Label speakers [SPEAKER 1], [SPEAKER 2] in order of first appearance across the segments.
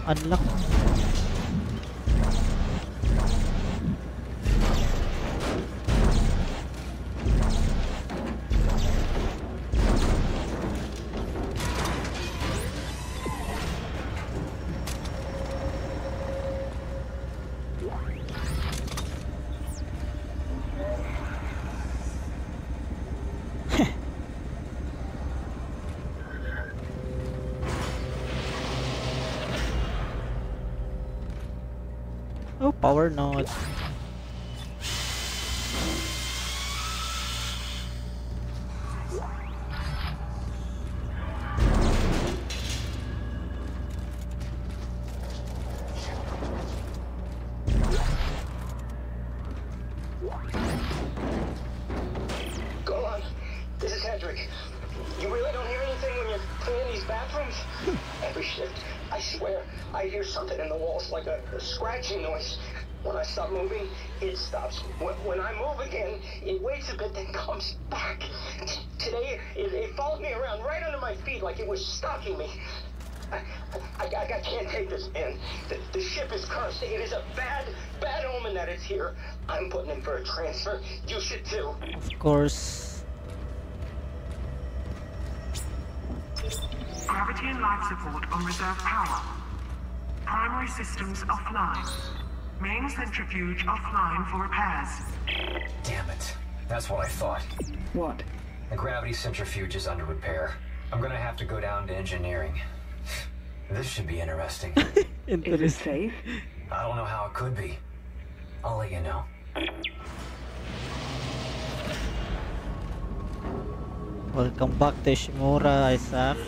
[SPEAKER 1] Unlock. Oh, power node.
[SPEAKER 2] Go on. This is Hendrik. You really don't hear anything when you're cleaning these bathrooms? Every shift, I swear, I hear something in the walls like a scratching noise. When I stop moving, it stops. When I move again, it waits a bit, then comes back. Today, it followed me around right under my feet like it was stalking me. I can't take this, man. The ship is cursed. It is a bad omen that it's here. I'm putting in for a transfer. You should too.
[SPEAKER 1] Of course.
[SPEAKER 3] Gravity and life support on reserve power. Primary systems offline. Main centrifuge offline for repairs.
[SPEAKER 4] Damn it. That's what I thought.
[SPEAKER 5] What?
[SPEAKER 4] The gravity centrifuge is under repair. I'm gonna have to go down to engineering. This should be interesting.
[SPEAKER 5] Is it safe?
[SPEAKER 4] I don't know how it could be. I'll let you know.
[SPEAKER 1] Welcome back to Ishimura, Isaac.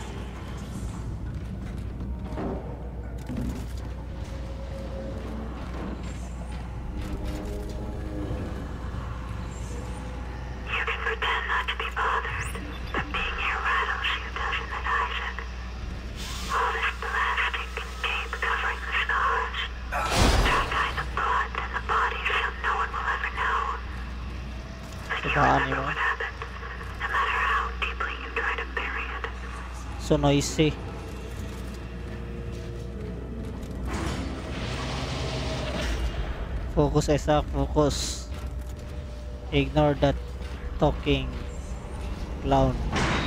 [SPEAKER 3] You can pretend not to be bothered, but being here rattles you, doesn't it, Isaac? All this plastic and tape covering the scars. Dry the blood and the body so no one will ever know. But you remember what happened, no matter how deeply you try to bury it.
[SPEAKER 1] So noisy. Focus, Isaac, focus. Ignore that talking clown.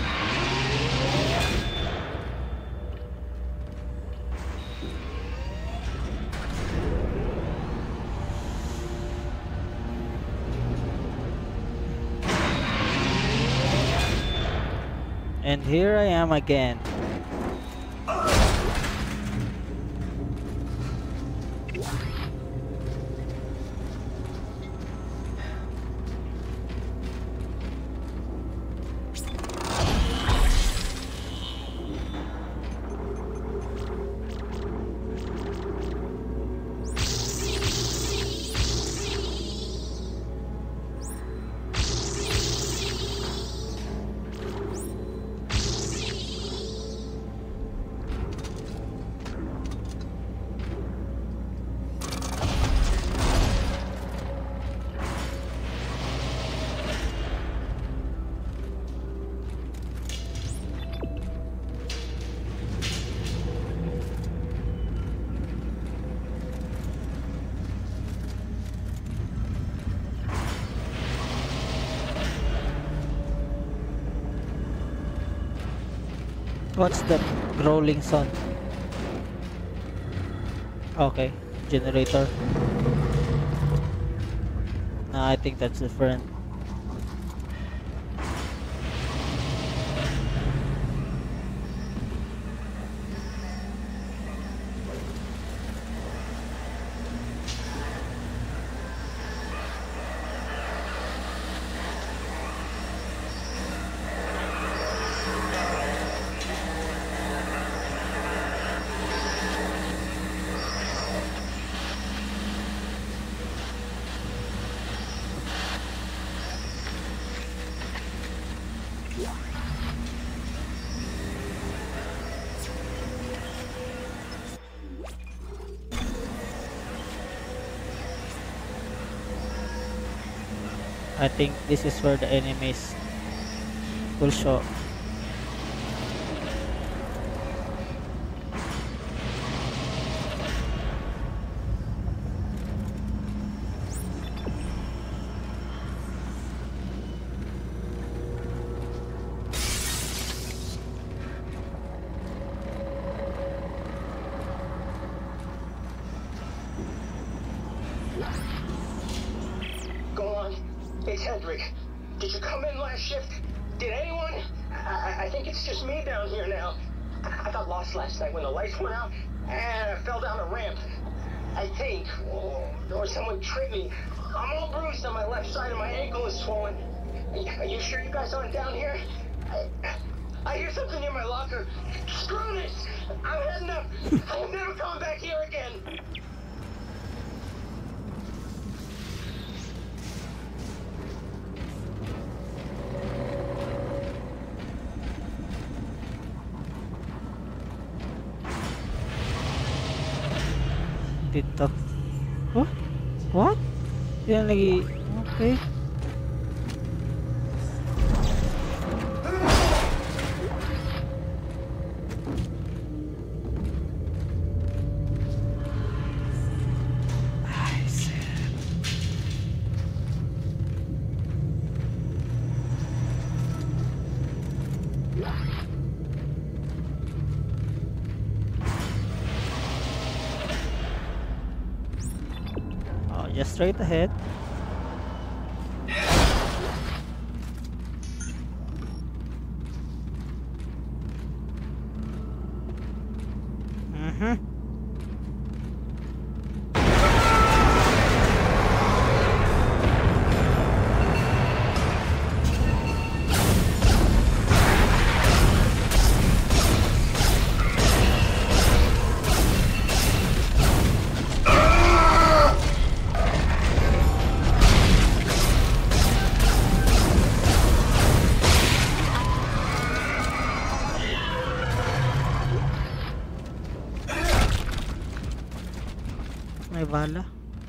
[SPEAKER 1] And here I am again. What's that growling sound? Okay, generator. Nah, I think that's different. I think this is where the enemies will show.
[SPEAKER 2] think it's just me down here now. I got lost last night when the lights went out, and I fell down a ramp. I think, or someone tripped me. I'm all bruised on my left side, and my ankle is swollen. Are you sure you guys aren't down here? I hear something near my locker. Screw this! I'm heading up. I'm never coming back here again.
[SPEAKER 1] Dito. Oh? What? Yan lagi. Okay. Just straight ahead. May bala.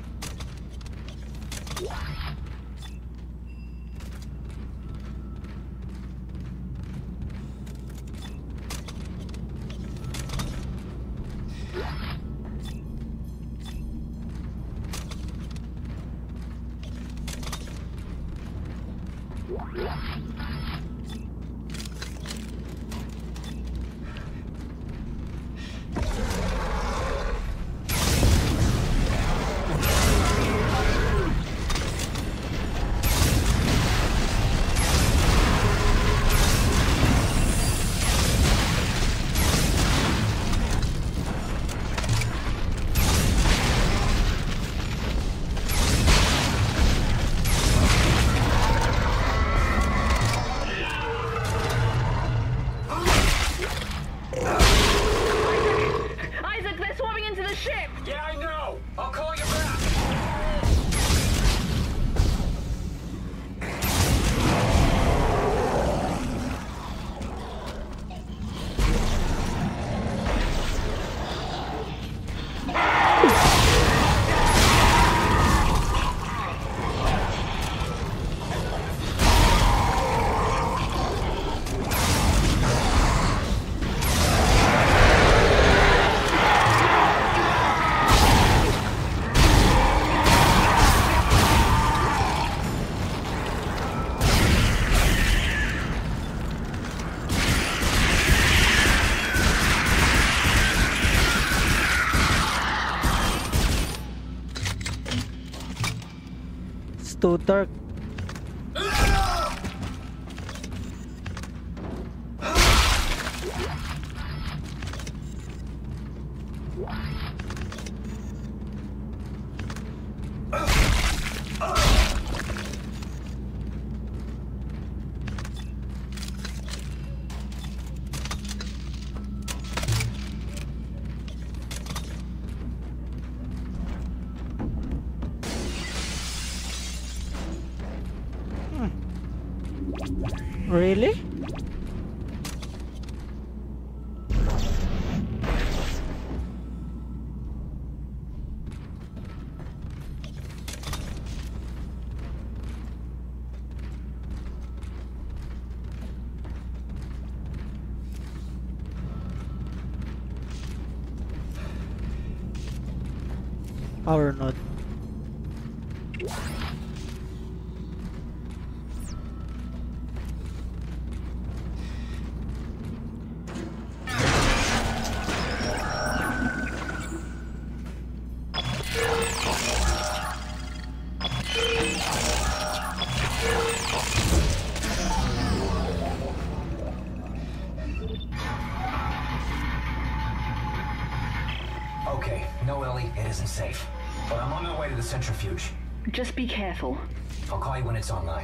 [SPEAKER 1] Too dark. Really? Power node.
[SPEAKER 4] Okay, no, Ellie, it isn't safe. But I'm on my way to the centrifuge.
[SPEAKER 5] Just be careful.
[SPEAKER 4] I'll call you when it's online.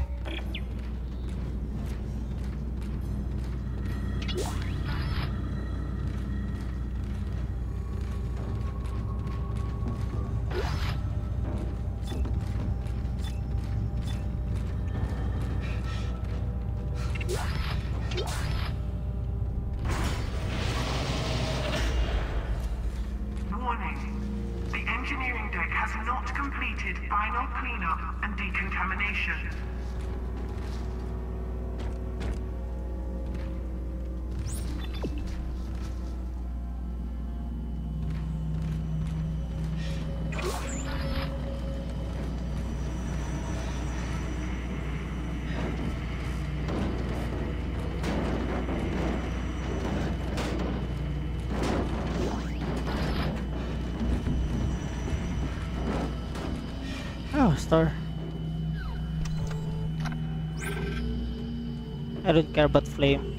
[SPEAKER 6] Warning. The engineering deck has not completed final cleanup and decontamination.
[SPEAKER 1] Oh, star. I don't care about flame.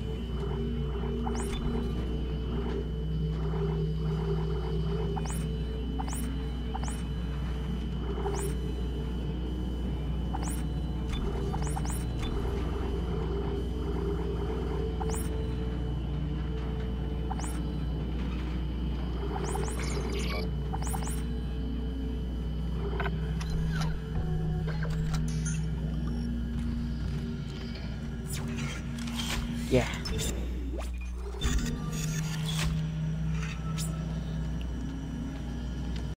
[SPEAKER 1] Yeah.